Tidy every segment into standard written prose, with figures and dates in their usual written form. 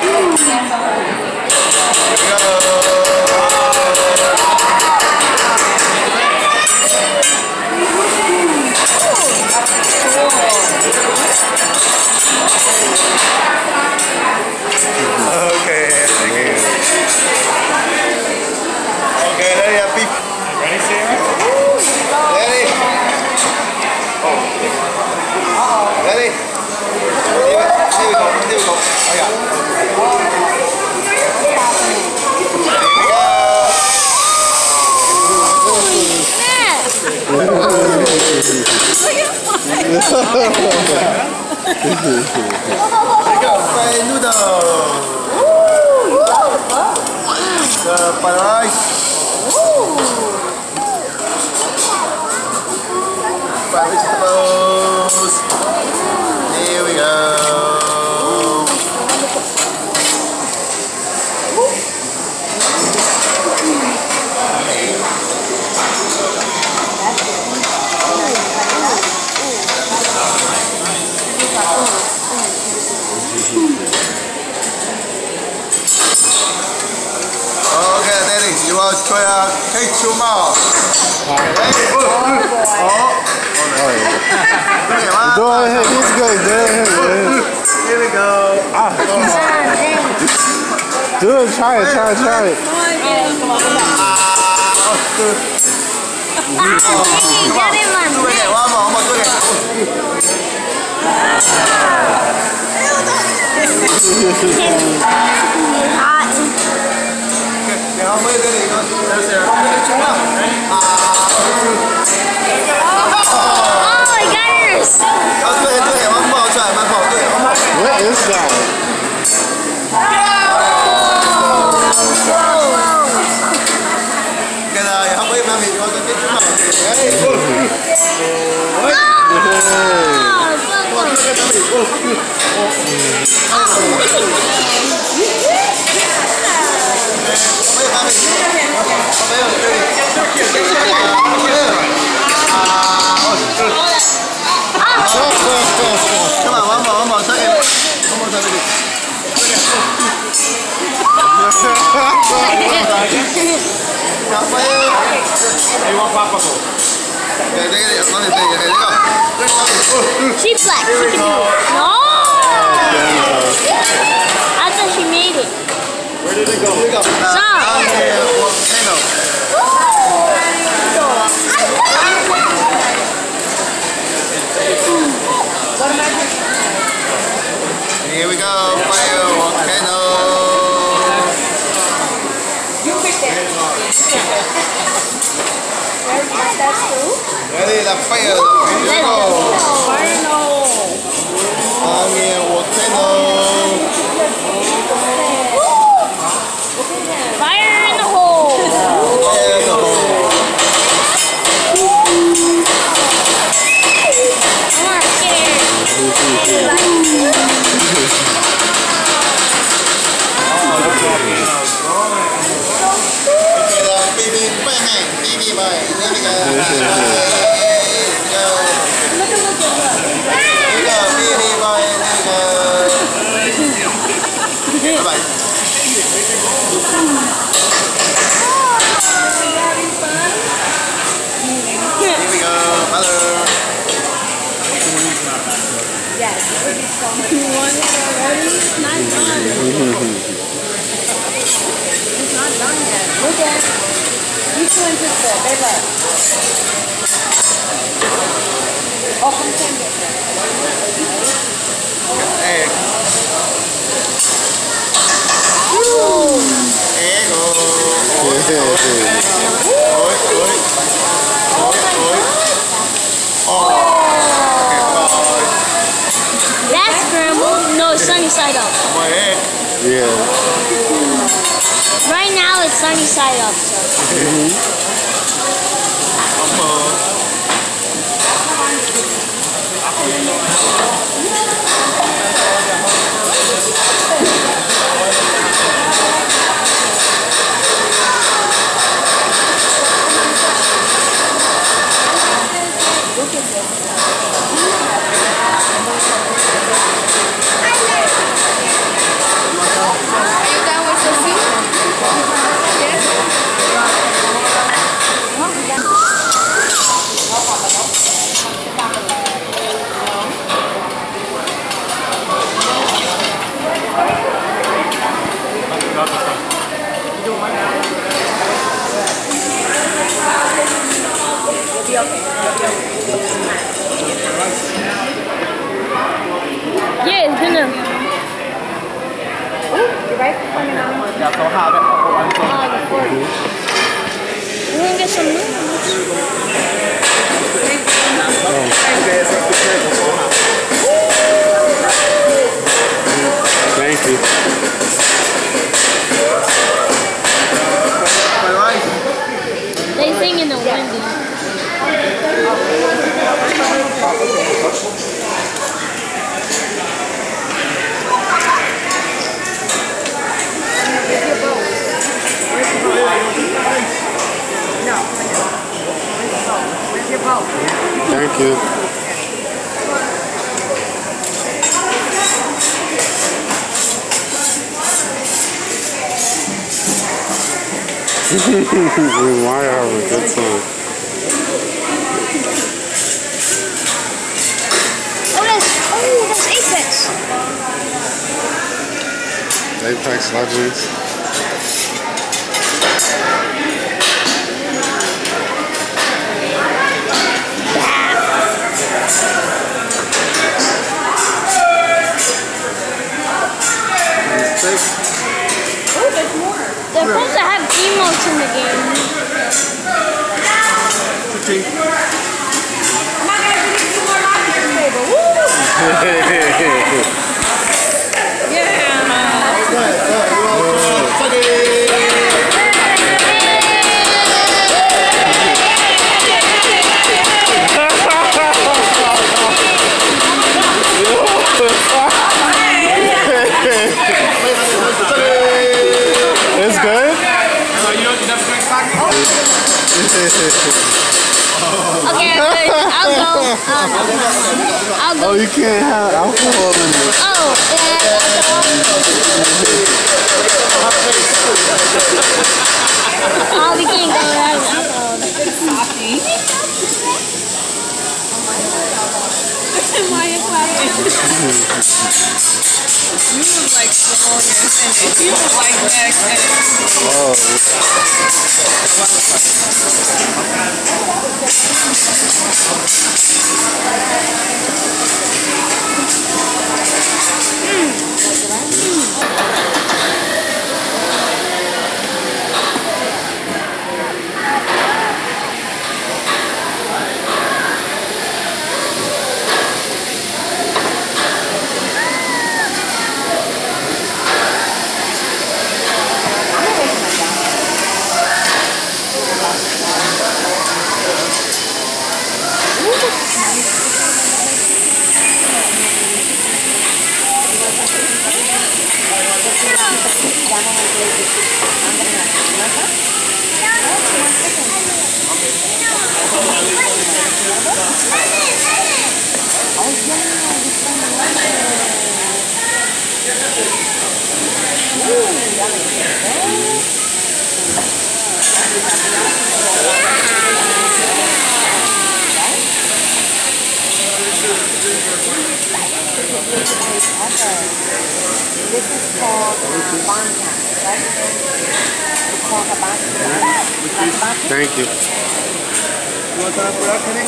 Fried noodles. The fried rice. Fried vegetables. Here we go. Okay, Daddy, you want to try cake too much? Go ahead, let's go. Here we go. Do it, try it. Come on, get it, man. One more, do it. Hot. How many did you got? Oh, I got yours. One more try, one more. What is that? How many mommy you want to get? Come on, one more. Try it. One more time. You want Papa go? She's black. She can do it. No! I thought she made it. Where did it go? Here we go, fire volcano. Ready, the fire volcano. Fire in the hole. Fire in the hole. I'm not scared. That's scrambled. No, it's sunny side up. Yeah. Right now it's sunny side up. So. We're gonna get some noodles. Thank you. They sing in the windy. Thank you. We might have a good time. That's Apex. Apex Legends. Oh, there's more. They're supposed to have emotes in the game. I'm not gonna give you 2 more lots at your table. Woo! It's good? Okay, I'll go. I'll go. Oh, you can't have alcohol in it. Oh, oh, we can't go without alcohol. You was like the longest, and you was like next. This is called Banca, right? It's called a Banca. Thank you. You want time for that, Kenny?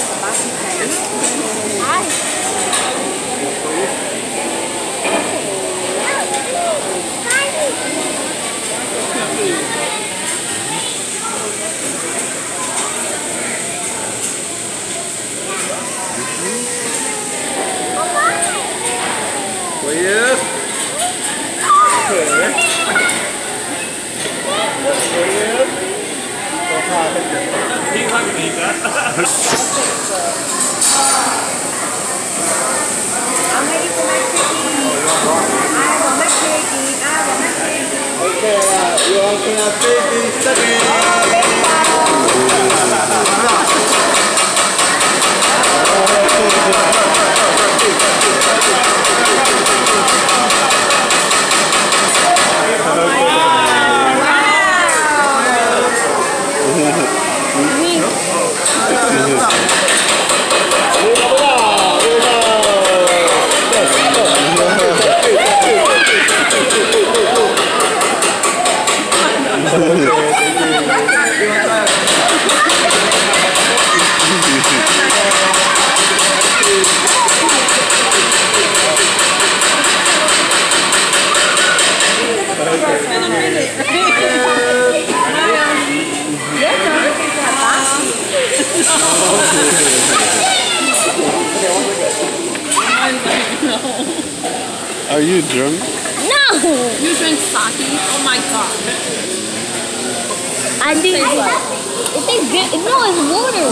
He's not gonna eat that. I'm ready for my chicken. I want my chicken. I want my chicken. Okay, you all can have 50 seconds. you drunk? No! You drink sake? Oh my god. I do. It tastes good. No, it's water.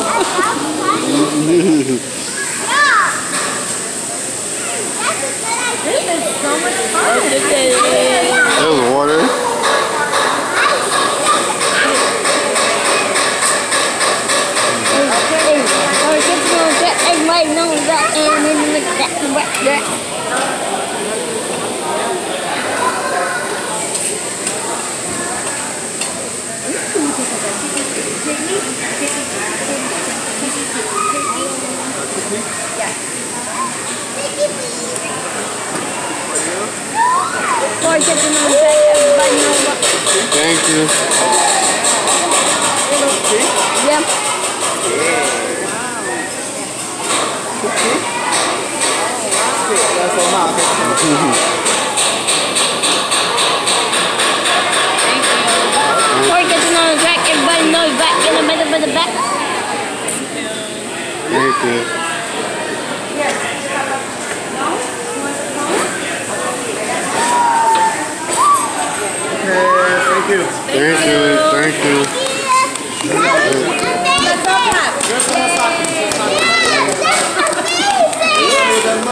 This is so much fun. That was water. Everybody knows that, and then look at that. Boy, get to know that. Everybody knows that. Thank you. Yeah. Boy, get to know the track. Everybody knows back in the middle of the back. Thank you. Thank you. Thank you. Thank you.